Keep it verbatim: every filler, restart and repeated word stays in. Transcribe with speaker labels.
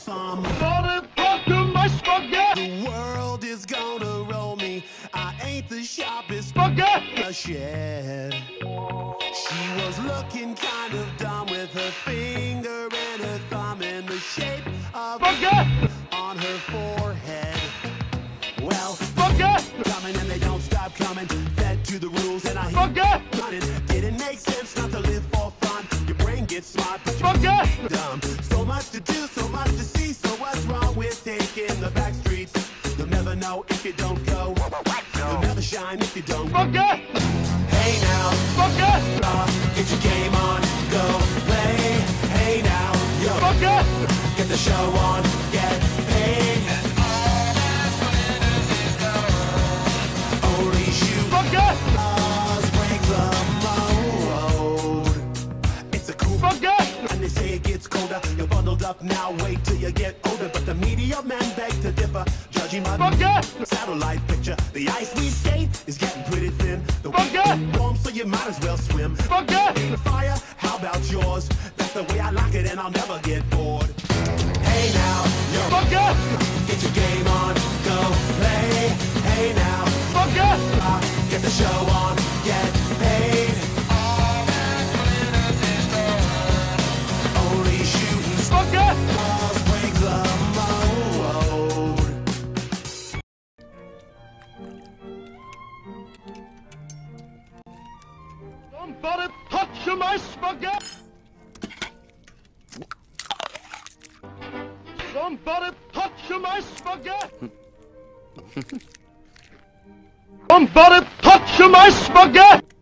Speaker 1: Somebody to my spaghetti.
Speaker 2: The world is gonna roll me. I ain't the sharpest
Speaker 1: Spaghetti.
Speaker 2: a shed. She was looking kind of dumb with her finger and her thumb in the shape of
Speaker 1: Spaghetti.
Speaker 2: on her forehead. Well,
Speaker 1: Spaghetti.
Speaker 2: coming and they don't stop coming. Fed to the rules and I
Speaker 1: Spaghetti.
Speaker 2: running. Didn't make sense not to live for fun. Your brain gets smart, but you're
Speaker 1: Spaghetti.
Speaker 2: dumb. So much to do, so much to see. So what's wrong with taking the back streets? You'll never know if you don't go. You'll never shine if you don't.
Speaker 1: Spaghetti.
Speaker 2: Hey now,
Speaker 1: Spaghetti.
Speaker 2: uh, get your game on, go play. Hey now, yo,
Speaker 1: Spaghetti.
Speaker 2: get the show on, get paid. Only shoot
Speaker 1: Spaghetti.
Speaker 2: us, break the mold. It's a cool
Speaker 1: Spaghetti.
Speaker 2: and they say it gets colder. You're bundled up now, wait till you get older. But the media men beg to differ, judging my
Speaker 1: Spaghetti.
Speaker 2: satellite picture. The ice we skate is getting pretty thin. The
Speaker 1: Spaghetti.
Speaker 2: water's warm, so you might as well swim.
Speaker 1: Spaghetti.
Speaker 2: The fire, how about yours? That's the way I like it, and I'll never get bored. Hey now, yo,
Speaker 1: Spaghetti.
Speaker 2: get your game on, go play. Hey now,
Speaker 1: Spaghetti.
Speaker 2: uh, get the show on, get paid. Only shooting
Speaker 1: Spaghetti.
Speaker 2: stars break the mold.
Speaker 1: Somebody touch my spaghetti. Somebody touch my spaghetti. Somebody touch my spaghetti.